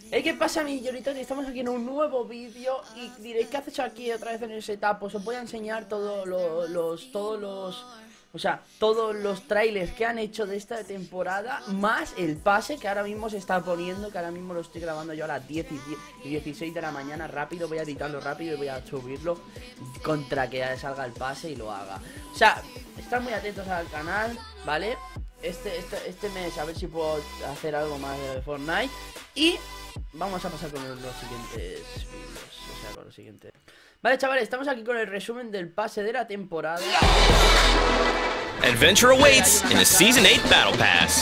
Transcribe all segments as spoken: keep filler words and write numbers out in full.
Hey, ¿qué pasa, millonitos? Estamos aquí en un nuevo vídeo y diréis, ¿qué haces aquí otra vez en el setup? Pues os voy a enseñar todos los, los, todos los, o sea, todos los trailers que han hecho de esta temporada, más el pase que ahora mismo se está poniendo, que ahora mismo lo estoy grabando yo a las diez y dieciséis de la mañana, rápido, voy a editarlo rápido y voy a subirlo contra que salga el pase y lo haga. O sea, estad muy atentos al canal, ¿vale? Este, este, este mes a ver si puedo hacer algo más de Fortnite y vamos a pasar con los, los siguientes vídeos, o sea, con los siguientes. Vale, chavales, estamos aquí con el resumen del pase de la temporada. Adventure awaits in the Season eight Battle Pass.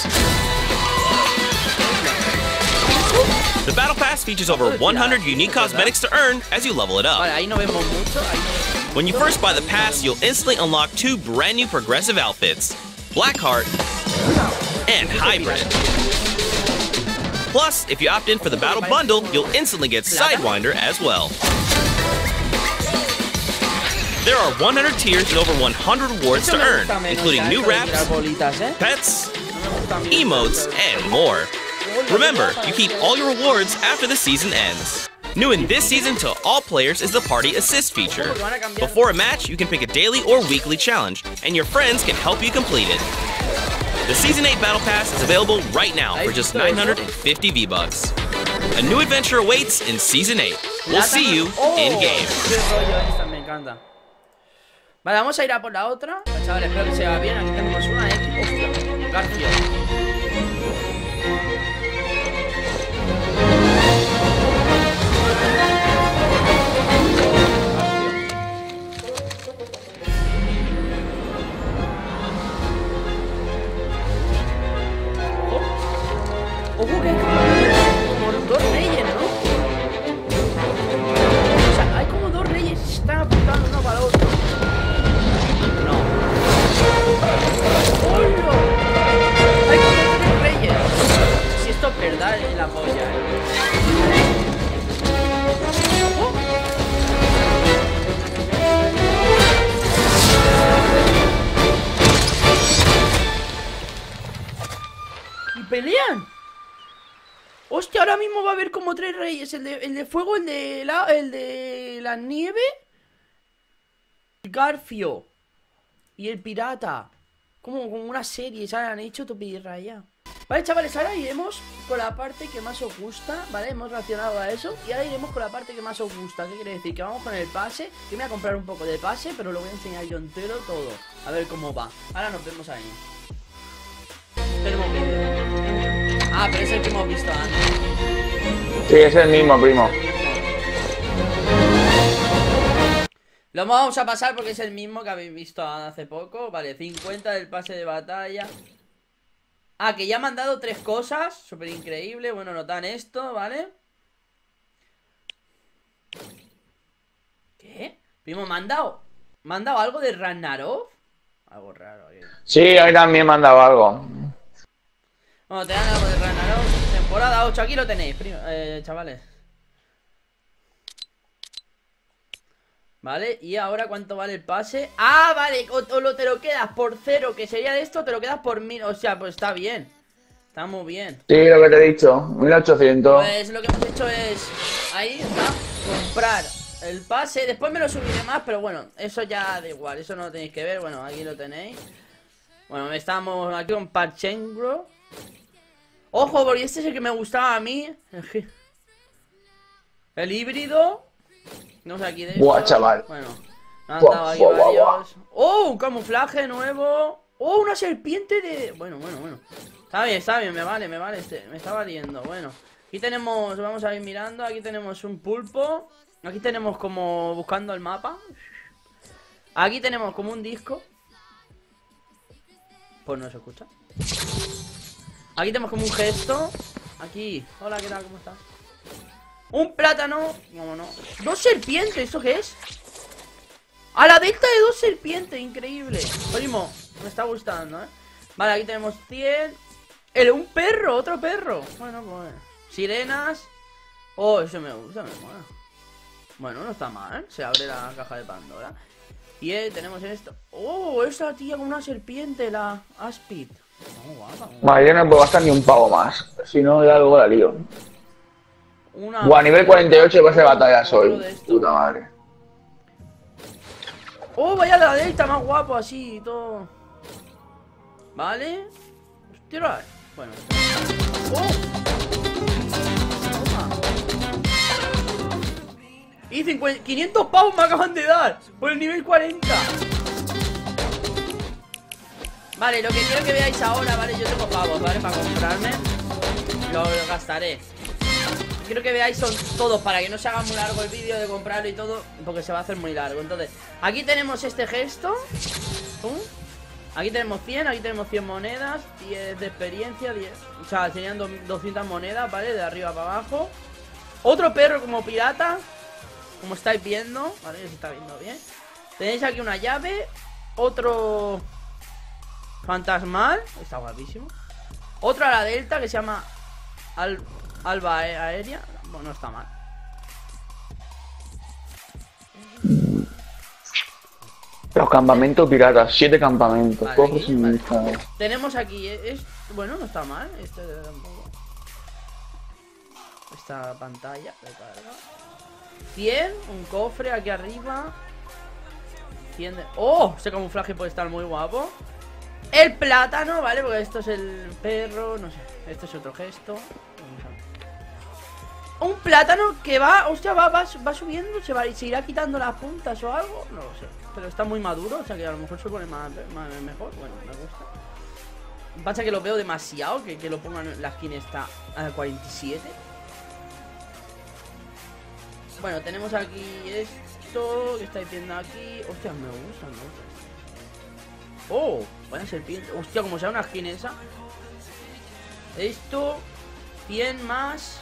The Battle Pass features over one hundred unique cosmetics to earn as you level it up. Vale, ahí no vemos mucho, ahí no vemos mucho. When you first buy the pass, you'll instantly unlock two brand new progressive outfits, Blackheart and Hybrid. Plus, if you opt in for the Battle Bundle, you'll instantly get Sidewinder as well. There are one hundred tiers and over one hundred rewards to earn, including new wraps, pets, emotes, and more. Remember, you keep all your rewards after the season ends. New in this season to all players is the Party Assist feature. Before a match, you can pick a daily or weekly challenge, and your friends can help you complete it. The Season eight Battle Pass is available right now for just nine hundred fifty V-Bucks. A new adventure awaits in Season eight. We'll see you in-game. Me encanta. Vale, vamos a ir a por la otra. Chavales, espero que se va bien. Aquí tenemos una, eh. Hostia, García. Ojo que hay como, como dos reyes, ¿no? O sea, hay como dos reyes y se están apuntando uno para el otro. No. ¡Hola! Hay como tres reyes. Si esto es verdad, es la polla, ¿eh? ¡Oh! ¡Y pelean! Hostia, ahora mismo va a haber como tres reyes. El de, el de fuego, el de la, el de la nieve, el Garfio y el pirata. Como, como una serie, ¿sabes? Han hecho topirraya. Vale, chavales, ahora iremos con la parte que más os gusta. Vale, hemos reaccionado a eso. Y ahora iremos con la parte que más os gusta. ¿Qué quiere decir? Que vamos con el pase. Que me voy a comprar un poco de pase, pero lo voy a enseñar yo entero todo. A ver cómo va. Ahora nos vemos ahí. Tenemos vídeo. Ah, pero es el que hemos visto antes. Sí, es el mismo, primo. Lo vamos a pasar porque es el mismo que habéis visto hace poco. Vale, cincuenta del pase de batalla. Ah, que ya me han dado tres cosas. Súper increíble. Bueno, notan esto, ¿vale? ¿Qué? Primo, ¿me han dado? ¿Me han dado algo de Ragnarok? Algo raro. ¿Eh? Sí, hoy también me han dado algo. Bueno, te dan algo de Ragnarok. Temporada ocho, aquí lo tenéis, eh, chavales. Vale, y ahora ¿cuánto vale el pase? Ah, vale, o, o lo te lo quedas por cero, que sería de esto, te lo quedas por mil. O sea, pues está bien. Está muy bien. Sí, lo que te he dicho, mil ochocientos. Pues lo que hemos hecho es, ahí está, comprar el pase. Después me lo subiré más, pero bueno, eso ya da igual, eso no lo tenéis que ver. Bueno, aquí lo tenéis. Bueno, estamos aquí con Parchengro. Ojo, porque este es el que me gustaba a mí. El, el híbrido. No sé aquí de Buah, esto. chaval. Bueno, me han Buah, dado aquí buah, buah, varios. Oh, un camuflaje nuevo. Oh, una serpiente de... Bueno, bueno, bueno. Está bien, está bien, me vale, me vale este. Me está valiendo, bueno. Aquí tenemos, vamos a ir mirando. Aquí tenemos un pulpo. Aquí tenemos como buscando el mapa. Aquí tenemos como un disco. Pues no se escucha. Aquí tenemos como un gesto. Aquí, hola, ¿qué tal? ¿Cómo estás? Un plátano. ¿Cómo no? Dos serpientes, ¿esto qué es? A la delta de dos serpientes, increíble. Primo, me está gustando, ¿eh? Vale, aquí tenemos cien. El, un perro, otro perro. Bueno, pues sirenas. Oh, eso me gusta, me mola. Bueno, no está mal, se abre la caja de Pandora. Y eh, tenemos esto. Oh, esta tía con una serpiente, la Aspid. Oh, guapa, guapa. Vale, yo no puedo gastar ni un pavo más. Si no, ya luego la lío. una... Buah, nivel cuarenta y ocho de base de batalla soy. Puta madre. Oh, vaya la delta, más guapo así y todo. Vale. Hostia, bueno. Oh. Y cincuenta, quinientos pavos me acaban de dar por el nivel cuarenta. Vale, lo que quiero que veáis ahora, vale, yo tengo pavos, vale, para comprarme. Lo gastaré. Quiero que veáis son todos para que no se haga muy largo el vídeo de comprarlo y todo, porque se va a hacer muy largo. Entonces, aquí tenemos este gesto. ¿Pum? Aquí tenemos cien, aquí tenemos cien monedas, diez de experiencia, diez, o sea, serían doscientas monedas, ¿vale? De arriba para abajo. Otro perro como pirata, como estáis viendo, ¿vale? Se está viendo bien. Tenéis aquí una llave. Otro fantasmal, está guapísimo. Otro a la delta que se llama Al Alba Aérea. Bueno, no está mal. Los campamentos piratas, siete campamentos. Vale, aquí, vale. Tenemos aquí, es, bueno, no está mal. Este tampoco. Esta pantalla de carga. cien, un cofre aquí arriba. cien de... ¡Oh! Ese camuflaje puede estar muy guapo. El plátano, ¿vale? Porque esto es el perro, no sé. Este es otro gesto. Un plátano que va, hostia, va, va, va subiendo, se, va, se irá quitando las puntas o algo, no lo sé. Pero está muy maduro, o sea que a lo mejor se pone más, más mejor, bueno, me gusta. Pasa que lo veo demasiado, que, que lo pongan, la skin está a cuarenta y siete. Bueno, tenemos aquí esto, que estáis viendo aquí. Hostia, me gusta, me gusta. Oh, vaya serpiente, hostia, como sea una skin esa. Esto, cien más.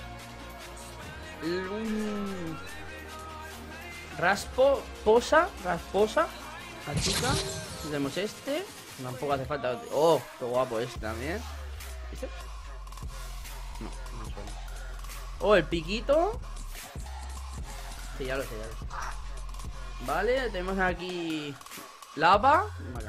Un raspo, posa, rasposa, la chica. Tenemos este, tampoco hace falta. Oh, qué guapo este también. ¿Este? No, no suena. Oh, el piquito. Sí, ya lo sé, ya lo sé. Vale, tenemos aquí lava.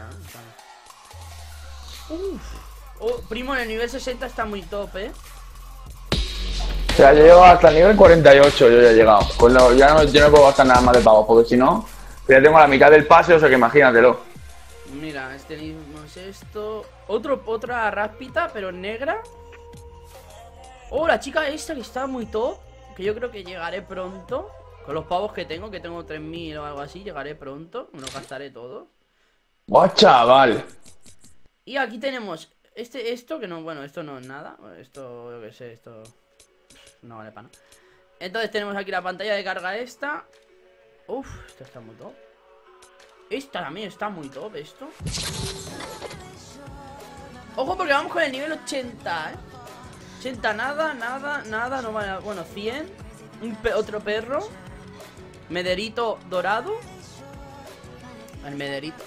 Uff. Oh, primo, en el nivel sesenta está muy top, eh. O sea, yo llego hasta el nivel cuarenta y ocho, yo ya he llegado. Pues no, ya no, yo no puedo gastar nada más de pavos, porque si no, ya tengo la mitad del pase, o sea que imagínatelo. Mira, este mismo es esto. Otro, otra raspita, pero negra. Oh, la chica esta que está muy top, que yo creo que llegaré pronto. Con los pavos que tengo, que tengo tres mil o algo así, llegaré pronto. Me lo gastaré todo. ¡Oh, chaval! Y aquí tenemos este, esto, que no, bueno, esto no es nada. Esto, yo qué sé, esto... no vale para nada. Entonces tenemos aquí la pantalla de carga esta. Uf, esta está muy top. Esta también está muy top, esto. Ojo porque vamos con el nivel ochenta, eh. ochenta nada, nada, nada, no vale. Bueno, cien. Un pe otro perro. Mederito dorado. El mederito.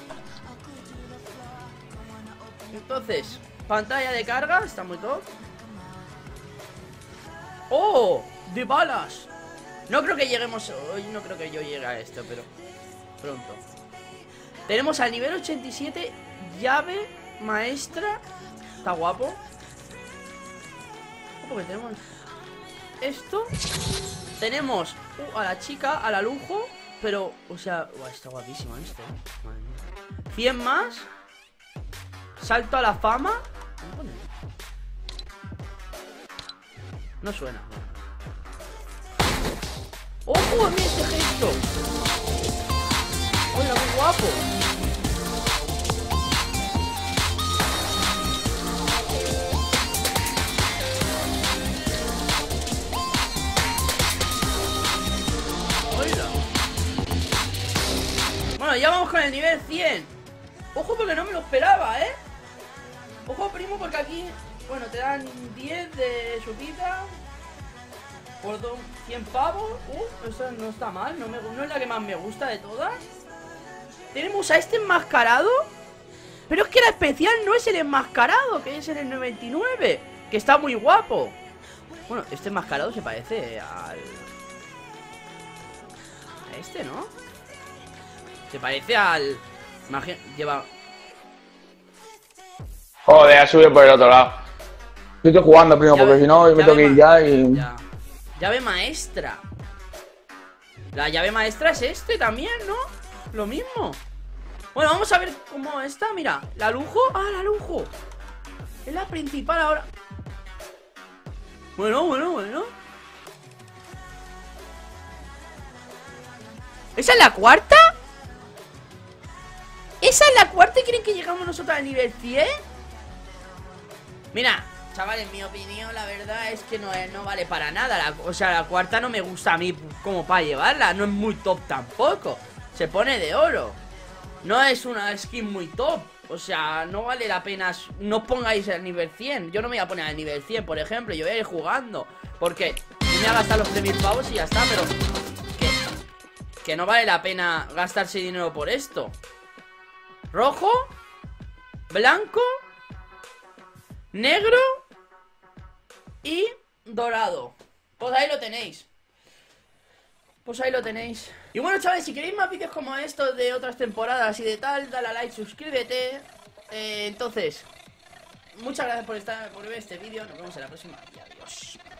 Entonces, pantalla de carga, está muy top. ¡Oh! ¡De balas! No creo que lleguemos hoy, no creo que yo llegue a esto, pero pronto. Tenemos al nivel ochenta y siete llave maestra. Está guapo. Porque tenemos esto. Tenemos uh, a la chica, a la lujo. Pero, o sea, uh, está guapísimo esto, ¿eh? Madre mía. cien más. Salto a la fama. No suena. ¡Ojo! ¡Mira este gesto! ¡Hola, qué guapo! ¡Hola! Bueno, ya vamos con el nivel cien. Ojo porque no me lo esperaba, ¿eh? Ojo, primo, porque aquí... bueno, te dan diez de su vida por cien pavos. Uh, eso no está mal, no, me, no es la que más me gusta de todas. Tenemos a este enmascarado. Pero es que la especial no es el enmascarado, que es el noventa y nueve, que está muy guapo. Bueno, este enmascarado se parece al... a este, ¿no? Se parece al... Imagina... lleva... Joder, ha subido por el otro lado. Yo estoy jugando, primo, ya porque ve, si no, me tengo que ir ya y... ya. Llave maestra. La llave maestra es este también, ¿no? Lo mismo. Bueno, vamos a ver cómo está, mira. La lujo, ah, la lujo. Es la principal ahora. Bueno, bueno, bueno. ¿Esa es la cuarta? ¿Esa es la cuarta y creen que llegamos nosotros al nivel cien? Mira, chavales, en mi opinión, la verdad es que no, es, no vale para nada la, o sea, la cuarta no me gusta a mí como para llevarla. No es muy top tampoco. Se pone de oro. No es una skin muy top. O sea, no vale la pena. No os pongáis el nivel cien. Yo no me voy a poner al nivel cien, por ejemplo. Yo voy a ir jugando. Porque yo me voy a gastar los tres mil pavos y ya está. Pero que, que no vale la pena gastarse dinero por esto. Rojo, blanco, negro y dorado. Pues ahí lo tenéis. Pues ahí lo tenéis. Y bueno, chavales, si queréis más vídeos como estos de otras temporadas y de tal, dale a like, suscríbete. eh, Entonces, muchas gracias por estar, por ver este vídeo. Nos vemos en la próxima y adiós.